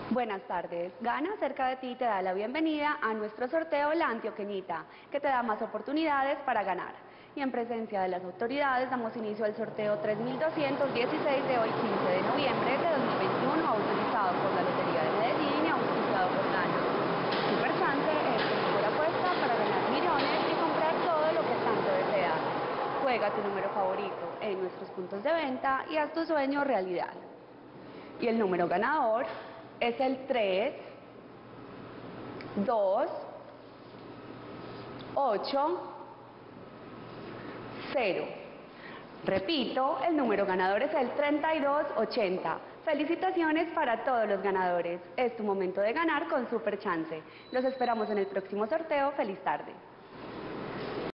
Buenas tardes. Gana cerca de ti te da la bienvenida a nuestro sorteo La Antioqueñita, que te da más oportunidades para ganar. Y en presencia de las autoridades damos inicio al sorteo 3216 de hoy 15 de noviembre de 2021, autorizado por la Lotería de Medellín y autorizado por Gana. Super Chance es tu mejor apuesta para ganar millones y comprar todo lo que tanto deseas. Juega tu número favorito en nuestros puntos de venta y haz tu sueño realidad. Y el número ganador es el 3, 2, 8, 0. Repito, el número ganador es el 3280. Felicitaciones para todos los ganadores. Es tu momento de ganar con Super Chance. Los esperamos en el próximo sorteo. Feliz tarde.